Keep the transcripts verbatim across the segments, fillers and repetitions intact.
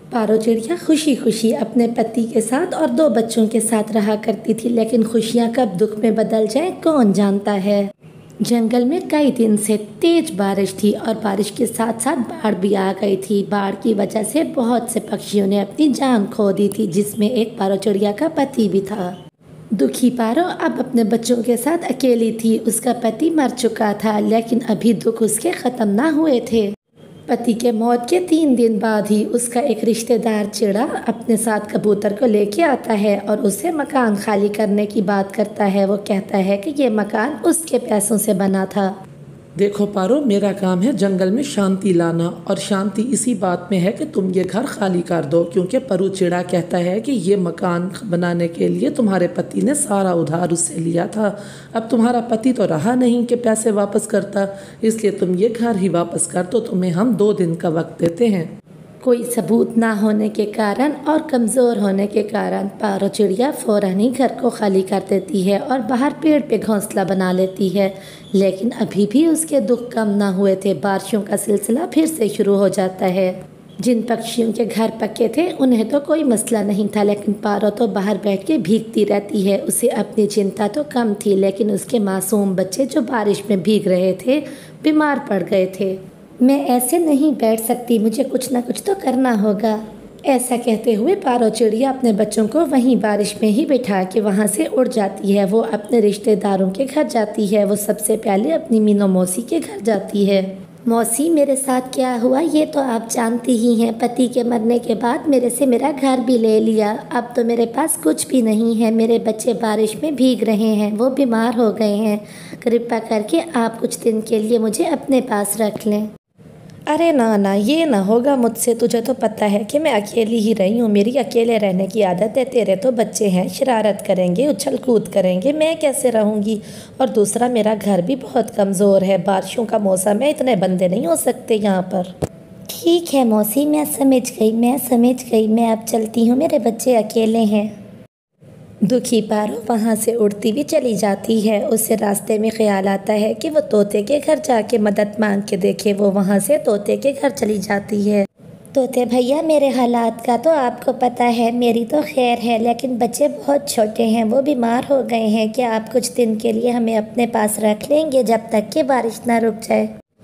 पारो चिड़िया खुशी खुशी अपने पति के साथ और दो बच्चों के साथ रहा करती थी, लेकिन खुशियाँ कब दुख में बदल जाए कौन जानता है। जंगल में कई दिन से तेज बारिश थी और बारिश के साथ साथ बाढ़ भी आ गई थी। बाढ़ की वजह से बहुत से पक्षियों ने अपनी जान खो दी थी, जिसमें एक पारो चिड़िया का पति भी था। दुखी पारो अब अपने बच्चों के साथ अकेली थी। उसका पति मर चुका था, लेकिन अभी दुख उसके ख़त्म ना हुए थे। पति के मौत के तीन दिन बाद ही उसका एक रिश्तेदार चिड़ा अपने साथ कबूतर को लेके आता है और उससे मकान खाली करने की बात करता है। वो कहता है कि ये मकान उसके पैसों से बना था। देखो पारो, मेरा काम है जंगल में शांति लाना, और शांति इसी बात में है कि तुम ये घर खाली कर दो, क्योंकि परू चिड़ा कहता है कि ये मकान बनाने के लिए तुम्हारे पति ने सारा उधार उससे लिया था। अब तुम्हारा पति तो रहा नहीं कि पैसे वापस करता, इसलिए तुम ये घर ही वापस कर दो। तुम्हें हम दो दिन का वक्त देते हैं। कोई सबूत ना होने के कारण और कमज़ोर होने के कारण पारो चिड़िया फ़ौरन ही घर को खाली कर देती है और बाहर पेड़ पे घोंसला बना लेती है। लेकिन अभी भी उसके दुख कम ना हुए थे। बारिशों का सिलसिला फिर से शुरू हो जाता है। जिन पक्षियों के घर पक्के थे उन्हें तो कोई मसला नहीं था, लेकिन पारो तो बाहर बैठ के भीगती रहती है। उसे अपनी चिंता तो कम थी, लेकिन उसके मासूम बच्चे जो बारिश में भीग रहे थे बीमार पड़ गए थे। मैं ऐसे नहीं बैठ सकती, मुझे कुछ ना कुछ तो करना होगा। ऐसा कहते हुए पारो चिड़िया अपने बच्चों को वहीं बारिश में ही बिठा के वहाँ से उड़ जाती है। वो अपने रिश्तेदारों के घर जाती है। वो सबसे पहले अपनी मीनू मौसी के घर जाती है। मौसी, मेरे साथ क्या हुआ ये तो आप जानती ही हैं। पति के मरने के बाद मेरे से मेरा घर भी ले लिया। अब तो मेरे पास कुछ भी नहीं है। मेरे बच्चे बारिश में भीग रहे हैं, वो बीमार हो गए हैं। कृपा करके आप कुछ दिन के लिए मुझे अपने पास रख लें। अरे ना ना, ये ना होगा मुझसे। तुझे तो पता है कि मैं अकेली ही रही हूँ। मेरी अकेले रहने की आदत है। तेरे तो बच्चे हैं, शरारत करेंगे, उछल कूद करेंगे, मैं कैसे रहूँगी? और दूसरा, मेरा घर भी बहुत कमज़ोर है। बारिशों का मौसम है, इतने बंदे नहीं हो सकते यहाँ पर। ठीक है मौसी, मैं समझ गई मैं समझ गई मैं अब चलती हूँ, मेरे बच्चे अकेले हैं। दुखी पारो वहाँ से उड़ती भी चली जाती है। उसे रास्ते में ख्याल आता है कि वो तोते के घर जाके मदद मांग के देखे। वो वहाँ से तोते के घर चली जाती है। तोते भैया, मेरे हालात का तो आपको पता है। मेरी तो खैर है, लेकिन बच्चे बहुत छोटे हैं, वो बीमार हो गए हैं। क्या आप कुछ दिन के लिए हमें अपने पास रख लेंगे जब तक कि बारिश ना रुक जाए?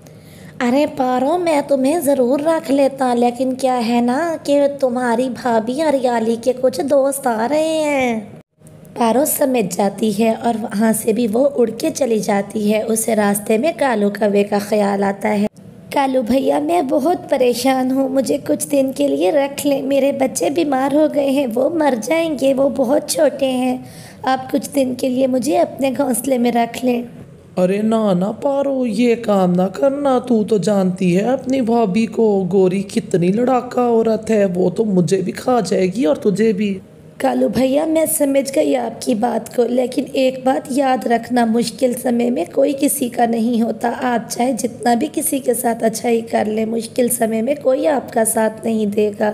अरे पारो, मैं तुम्हें ज़रूर रख लेता, लेकिन क्या है ना कि तुम्हारी भाभी हरियाली के कुछ दोस्त आ रहे हैं। पारो समझ जाती है और वहाँ से भी वो उड़ के चली जाती है। उसे रास्ते में कालू कौवे का ख्याल आता है। कालू भैया, मैं बहुत परेशान हूँ, मुझे कुछ दिन के लिए रख लें। मेरे बच्चे बीमार हो गए हैं, वो मर जाएंगे, वो बहुत छोटे हैं। आप कुछ दिन के लिए मुझे अपने घोंसले में रख लें। अरे ना ना पारो, ये काम ना करना। तू तो जानती है अपनी भाभी को, गोरी कितनी लड़ाका औरत है। वो तो मुझे भी खा जाएगी और तुझे भी। कालू भैया, मैं समझ गई आपकी बात को, लेकिन एक बात याद रखना, मुश्किल समय में कोई किसी का नहीं होता। आप चाहे जितना भी किसी के साथ अच्छाई कर ले, मुश्किल समय में कोई आपका साथ नहीं देगा।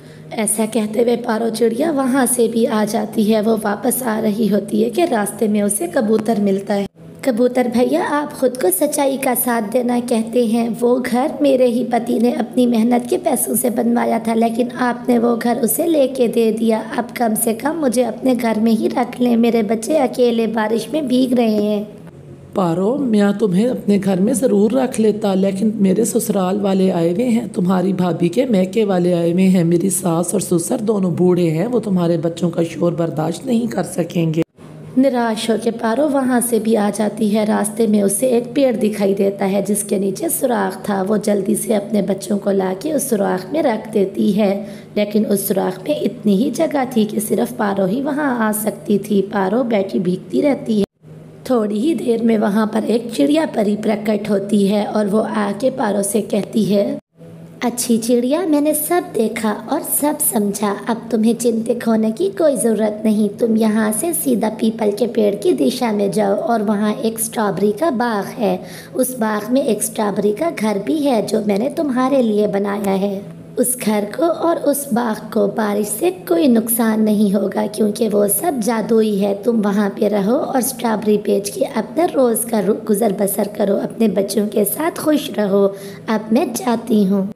ऐसा कहते हुए पारो चिड़िया वहाँ से भी आ जाती है। वो वापस आ रही होती है कि रास्ते में उसे कबूतर मिलता है। कबूतर भैया, आप खुद को सच्चाई का साथ देना कहते हैं। वो घर मेरे ही पति ने अपनी मेहनत के पैसों से बनवाया था, लेकिन आपने वो घर उसे लेके दे दिया। अब कम से कम मुझे अपने घर में ही रख लें, मेरे बच्चे अकेले बारिश में भीग रहे हैं। पारो, मैं तुम्हें अपने घर में ज़रूर रख लेता, लेकिन मेरे ससुराल वाले आए हुए हैं, तुम्हारी भाभी के मैके वाले आए हुए हैं। मेरी सास और ससुर दोनों बूढ़े हैं, वो तुम्हारे बच्चों का शोर बर्दाश्त नहीं कर सकेंगे। निराश होकर पारो वहाँ से भी आ जाती है। रास्ते में उसे एक पेड़ दिखाई देता है जिसके नीचे सुराख था। वो जल्दी से अपने बच्चों को लाके उस सुराख में रख देती है, लेकिन उस सुराख में इतनी ही जगह थी कि सिर्फ पारो ही वहाँ आ सकती थी। पारो बैठी भीगती रहती है। थोड़ी ही देर में वहाँ पर एक चिड़िया परी प्रकट होती है और वो आके पारो से कहती है, अच्छी चिड़िया, मैंने सब देखा और सब समझा। अब तुम्हें चिंतित होने की कोई ज़रूरत नहीं। तुम यहाँ से सीधा पीपल के पेड़ की दिशा में जाओ और वहाँ एक स्ट्रॉबेरी का बाग है। उस बाग में एक स्ट्रॉबेरी का घर भी है जो मैंने तुम्हारे लिए बनाया है। उस घर को और उस बाग को बारिश से कोई नुकसान नहीं होगा, क्योंकि वो सब जादुई है। तुम वहाँ पे रहो और स्ट्रॉबेरी बेच के अपना रोज़ का गुजर बसर करो। अपने बच्चों के साथ खुश रहो। अब मैं जाती हूँ।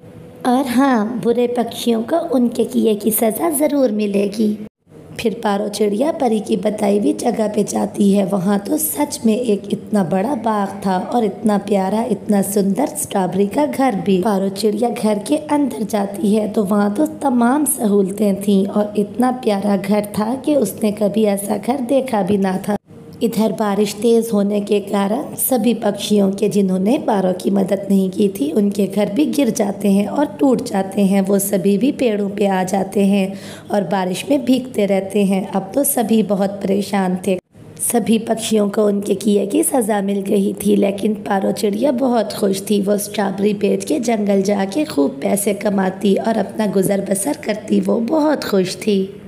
और हाँ, बुरे पक्षियों को उनके किए की सज़ा ज़रूर मिलेगी। फिर पारो चिड़िया परी की बताई हुई जगह पे जाती है। वहाँ तो सच में एक इतना बड़ा बाग था और इतना प्यारा, इतना सुंदर स्ट्रॉबेरी का घर भी। पारो चिड़िया घर के अंदर जाती है तो वहाँ तो तमाम सहूलतें थीं और इतना प्यारा घर था कि उसने कभी ऐसा घर देखा भी ना था। इधर बारिश तेज़ होने के कारण सभी पक्षियों के जिन्होंने पारो की मदद नहीं की थी उनके घर भी गिर जाते हैं और टूट जाते हैं। वो सभी भी पेड़ों पे आ जाते हैं और बारिश में भीगते रहते हैं। अब तो सभी बहुत परेशान थे। सभी पक्षियों को उनके किए की सज़ा मिल गई थी, लेकिन पारो चिड़िया बहुत खुश थी। वो स्ट्रॉबेरी बेच के जंगल जाके खूब पैसे कमाती और अपना गुज़र बसर करती। वो बहुत खुश थी।